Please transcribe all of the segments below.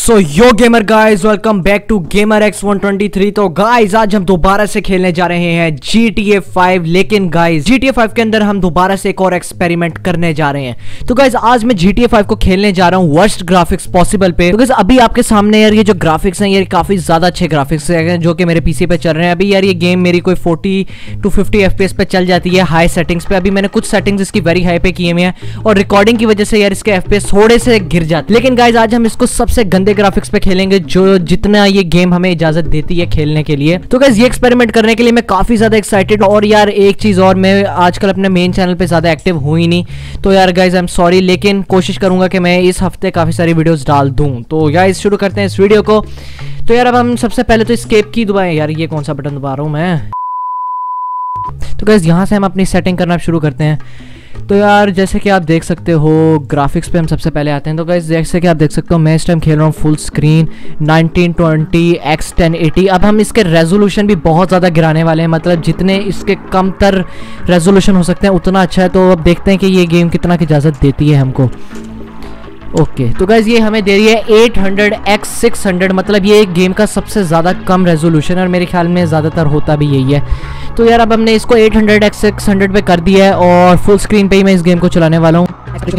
So yo gamer guys, welcome back to gamer X 123। तो guys आज हम दोबारा से खेलने जा रहे हैं GTA 5। लेकिन गाइज GTA 5 के अंदर हम दोबारा से एक और एक्सपेरिमेंट करने जा रहे हैं। तो गाइज आज मैं GTA 5 को खेलने जा रहा हूँ वर्स्ट ग्राफिक्स पॉसिबल पे। तो गाइज अभी आपके सामने यार ये जो ग्राफिक्स हैं ये काफी ज्यादा अच्छे ग्राफिक्स हैं जो कि मेरे पीसी पे चल रहे हैं। अभी यार ये गेम मेरी कोई 40 to 50 FPS पे चल जाती है हाई सेटिंग्स पे। अभी मैंने कुछ सेटिंग्स इसकी वेरी हाई पे किए हुए हैं और रिकॉर्डिंग की वजह से यार इसके FPS थोड़े से गिर जाते हैं। लेकिन गाइज आज हम इसको सबसे गंदे ग्राफिक्स पे खेलेंगे जो जितना ये गेम हमें इजाजत देती है खेलने के लिए। तो गाइस ये एक्सपेरिमेंट करने के लिए मैं काफी ज्यादा एक्साइटेड हूं। और यार एक चीज और, मैं आजकल अपने मेन चैनल पे ज्यादा एक्टिव हूं ही नहीं, तो यार गाइस आई एम सॉरी, लेकिन कोशिश करूंगा कि मैं इस हफ्ते काफी सारी वीडियोस डाल दूं। तो गाइस शुरू करते हैं इस वीडियो को। तो यार अब हम सबसे पहले तो एस्केप की दबाएं। यार ये कौन सा बटन दबा रहा हूं मैं। तो गाइस यहां से हम अपनी सेटिंग करना शुरू करते हैं। तो यार जैसे कि आप देख सकते हो ग्राफिक्स पे हम सबसे पहले आते हैं। तो गाइस जैसे कि आप देख सकते हो मैं इस टाइम खेल रहा हूँ फुल स्क्रीन 1920x 1080। अब हम इसके रेजोल्यूशन भी बहुत ज़्यादा गिराने वाले हैं, मतलब जितने इसके कमतर रेजोल्यूशन हो सकते हैं उतना अच्छा है। तो अब देखते हैं कि ये गेम कितना की इजाज़त देती है हमको। ओके तो गाइज ये हमें दे रही है 800x 600, मतलब ये एक गेम का सबसे ज़्यादा कम रेजोल्यूशन है और मेरे ख्याल में ज़्यादातर होता भी यही है। तो यार अब हमने इसको 800x 600 पे कर दिया है और फुल स्क्रीन पे ही मैं इस गेम को चलाने वाला हूँ।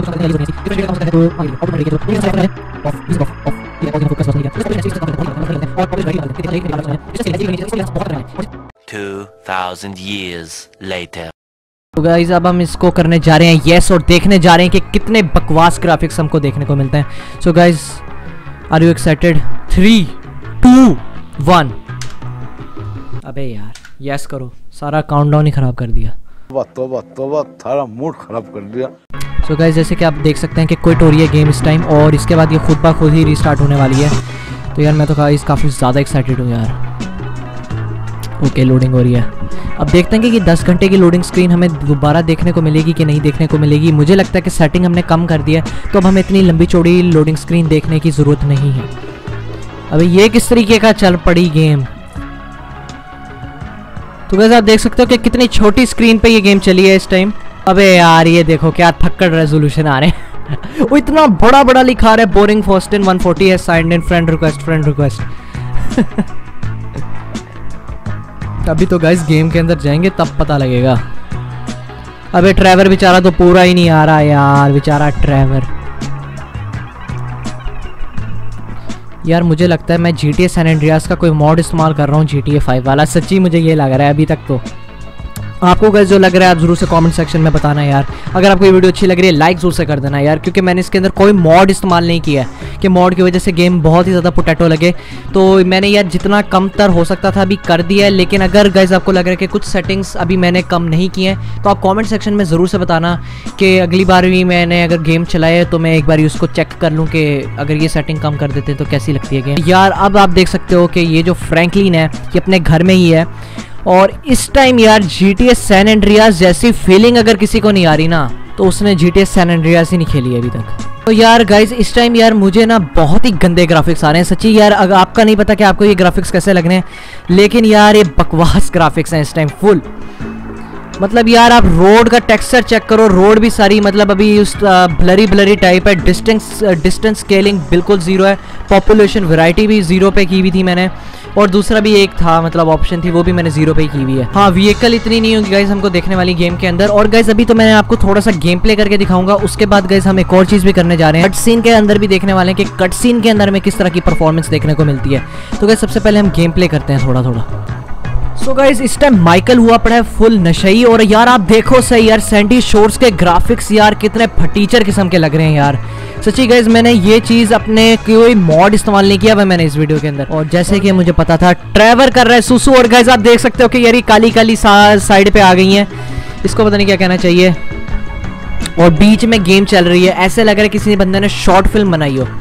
2000 years later. तो गाइज अब हम इसको करने जा रहे हैं यस और देखने जा रहे हैं कि कितने बकवास ग्राफिक्स हमको देखने को मिलते हैं। So guys are you excited? 3 2 1। अबे यार यस करो, सारा काउंटडाउन ही खराब कर दिया। तोबा सारा मूड खराब कर दिया। सो गाइज जैसे कि आप देख सकते हैं कि क्विट हो रही है गेम इस टाइम और इसके बाद ये खुद ब खुद ही रीस्टार्ट होने वाली है। तो यार मैं तो गाइज काफ़ी ज़्यादा एक्साइटेड हूँ यार। ओके लोडिंग हो रही है। अब देखते हैं कि 10 घंटे की लोडिंग स्क्रीन हमें दोबारा देखने को मिलेगी कि नहीं देखने को मिलेगी। मुझे लगता है कि सेटिंग हमने कम कर दिया है तो अब हमें इतनी लंबी चौड़ी लोडिंग स्क्रीन देखने की ज़रूरत नहीं है। अभी ये किस तरीके का चल पड़ी गेम। तो गाइस आप देख सकते हो कि कितनी छोटी स्क्रीन पे ये गेम चली है इस टाइम। अबे यार ये देखो क्या थक्कड़ रेजोल्यूशन आ रहे हैं। वो इतना बड़ा बड़ा लिखा रहा है बोरिंग फॉस्टिन 140 है साइंड इन फ्रेंड रिक्वेस्ट। अभी तो गाइस गेम के अंदर जाएंगे तब पता लगेगा। अबे ट्रेवर बेचारा तो पूरा ही नहीं आ रहा यार, बेचारा ट्रेवर। यार मुझे लगता है मैं GTA सैन एंड्रियास का कोई मॉड इस्तेमाल कर रहा हूँ GTA 5 वाला। सच्ची मुझे ये लग रहा है अभी तक। तो आपको गाइस जो लग रहा है आप जरूर से कमेंट सेक्शन में बताना यार। अगर आपको ये वीडियो अच्छी लग रही है लाइक जरूर से कर देना यार, क्योंकि मैंने इसके अंदर कोई मॉड इस्तेमाल नहीं किया है कि मॉड की वजह से गेम बहुत ही ज़्यादा पोटैटो लगे। तो मैंने यार जितना कम तर हो सकता था अभी कर दिया है। लेकिन अगर गाइस आपको लग रहा है कि कुछ सेटिंग्स अभी मैंने कम नहीं किए हैं तो आप कॉमेंट सेक्शन में ज़रूर से बताना कि अगली बार भी मैंने अगर गेम चलाए तो मैं एक बार उसको चेक कर लूँ कि अगर ये सेटिंग कम कर देते हैं तो कैसी लगती है गेम। यार अब आप देख सकते हो कि ये जो फ्रैंकलिन है ये अपने घर में ही है और इस टाइम यार GTA सैन एंड्रियास जैसी फीलिंग अगर किसी को नहीं आ रही ना तो उसने GTA सैन एंड्रियास ही नहीं खेली है अभी तक। तो यार गाइज इस टाइम यार मुझे ना बहुत ही गंदे ग्राफिक्स आ रहे हैं सच्ची यार। अगर आपका नहीं पता कि आपको ये ग्राफिक्स कैसे लगने हैं, लेकिन यार ये बकवास ग्राफिक्स हैं इस टाइम फुल। मतलब यार आप रोड का टेक्सचर चेक करो, रोड भी सारी मतलब अभी उस ब्लरी टाइप है। डिस्टेंस स्केलिंग बिल्कुल ज़ीरो है। पॉपुलेशन वैरायटी भी 0 पे की हुई थी मैंने, और दूसरा भी एक था मतलब ऑप्शन थी वो भी मैंने 0 पे ही की हुई है। हाँ व्हीकल इतनी नहीं होगी गाइज हमको देखने वाली गेम के अंदर। और गाइज अभी तो मैंने आपको थोड़ा सा गेम प्ले करके दिखाऊंगा, उसके बाद गाइज हम एक और चीज़ भी करने जा रहे हैं। कट सीन के अंदर भी देखने वाले हैं कि कट सीन के अंदर में किस तरह की परफॉर्मेंस देखने को मिलती है। तो गाइज सबसे पहले हम गेम प्ले करते हैं थोड़ा। सो गाइज इस टाइम माइकल हुआ पड़ा है फुल नशई। और यार आप देखो सही यार सैंडी शोर्स के ग्राफिक्स यार कितने फटीचर किस्म के लग रहे हैं यार सच्ची। गाइज मैंने ये चीज़ अपने कोई मॉड इस्तेमाल नहीं किया मैंने इस वीडियो के अंदर। और जैसे कि मुझे पता था ट्रेवर कर रहा है सुसु। और गाइज आप देख सकते हो कि यार ये काली साइड पे आ गई हैं, इसको पता नहीं क्या कहना चाहिए। और बीच में गेम चल रही है, ऐसे लग रहा है किसी बंदे ने शॉर्ट फिल्म बनाई हो।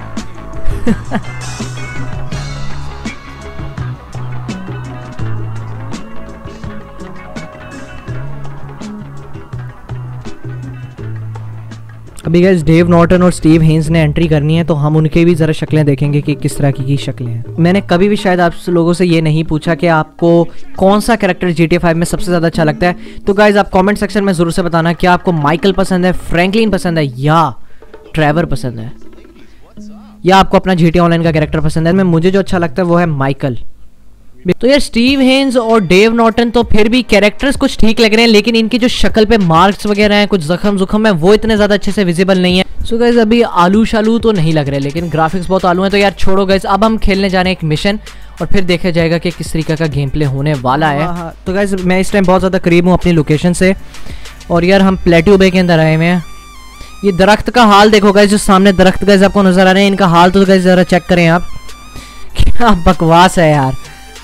अभी गाइस डेव नॉर्टन और स्टीव हेन्स ने एंट्री करनी है तो हम उनके भी ज़रा शक्लें देखेंगे कि किस तरह की शक्लें हैं। मैंने कभी भी शायद आप लोगों से ये नहीं पूछा कि आपको कौन सा कैरेक्टर GTA 5 में सबसे ज़्यादा अच्छा लगता है। तो गाइस आप कमेंट सेक्शन में ज़रूर से बताना कि आपको माइकल पसंद है, फ्रैंकलिन पसंद है या ट्रेवर पसंद है। या आपको अपना GTA ऑनलाइन का कैरेक्टर पसंद है। मैं मुझे जो अच्छा लगता है वो है माइकल। तो यार स्टीव हेन्स और डेव नॉर्टन तो फिर भी कैरेक्टर्स कुछ ठीक लग रहे हैं, लेकिन इनकी जो शक्ल पे मार्क्स वगैरह हैं, कुछ जख्म है, वो इतने ज़्यादा अच्छे से विजिबल नहीं है। सो गाइस अभी आलू शालू तो नहीं लग रहे, लेकिन ग्राफिक्स बहुत आलू हैं। तो यार छोड़ो गाइस, अब हम खेलने जा रहे हैं एक मिशन और फिर देखा जाएगा कि किस तरीके का गेम प्ले होने वाला है। तो गाइस मैं इस टाइम बहुत ज़्यादा करीब हूँ अपनी लोकेशन से, और यार हम प्लेट्यू बे के अंदर आए हुए हैं। ये दरख्त का हाल देखो गाइस, जो सामने दरख्त गाइस आपको नज़र आ रहे हैं, इनका हाल तो गाइस ज़रा चेक करें आप, क्या बकवास है यार।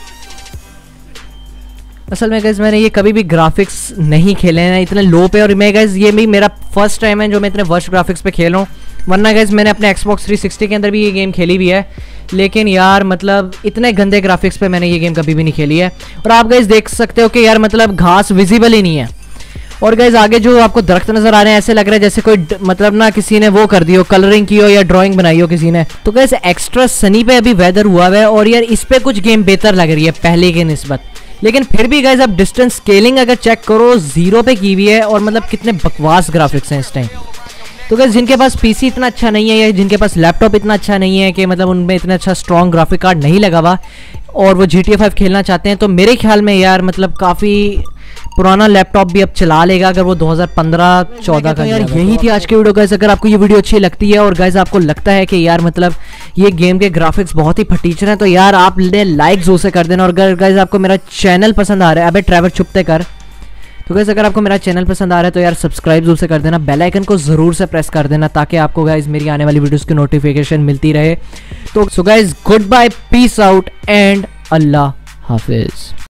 असल में गाइस मैंने ये कभी भी ग्राफिक्स नहीं खेले हैं इतने लो पे, और मैं गाइस ये भी मेरा फर्स्ट टाइम है जो मैं इतने वर्स्ट ग्राफिक्स पे खेल रहा हूँ। वरना गाइस मैंने अपने Xbox 360 के अंदर भी ये गेम खेली भी है, लेकिन यार मतलब इतने गंदे ग्राफिक्स पे मैंने ये गेम कभी भी नहीं खेली है। और आप गाइस देख सकते हो कि यार मतलब घास विजिबल ही नहीं है। और गाइस आगे जो आपको दरख्त नजर आ रहे हैं, ऐसे लग रहा है जैसे कोई मतलब ना किसी ने वो कर दी हो, कलरिंग की हो या ड्राइंग बनाई हो किसी ने। तो गाइस एक्स्ट्रा सनी पे अभी वेदर हुआ है, और यार इस पे कुछ गेम बेहतर लग रही है पहले के निस्बत। लेकिन फिर भी गाइस अब डिस्टेंस स्केलिंग अगर चेक करो 0 पे की हुई है, और मतलब कितने बकवास ग्राफिक्स हैं इस टाइम। तो गाइस जिनके पास पीसी इतना अच्छा नहीं है या जिनके पास लैपटॉप इतना अच्छा नहीं है कि मतलब उनमें इतना अच्छा स्ट्रॉन्ग ग्राफिक कार्ड नहीं लगा हुआ और वो GTA 5 खेलना चाहते हैं, तो मेरे ख्याल में यार मतलब काफ़ी पुराना लैपटॉप भी अब चला लेगा अगर वो 2015-14 का। यार यही थी आज की वीडियो गाइस। अगर आपको ये वीडियो अच्छी लगती है और गाइस आपको लगता है कि यार मतलब ये गेम के ग्राफिक्स बहुत ही फटीचर हैं, तो यार आप लाइक जोर से कर देना। और अगर गाइस आपको मेरा चैनल पसंद आ रहा है, अबे ट्रैवर चुपते कर, तो गाइस अगर आपको मेरा चैनल पसंद आ रहा है तो यार सब्सक्राइब जरूर से कर देना, बेल आइकन को ज़रूर से प्रेस कर देना, ताकि आपको गाइस मेरी आने वाली वीडियोस की नोटिफिकेशन मिलती रहे। तो so guys good bye, peace out and अल्लाह हाफिज़।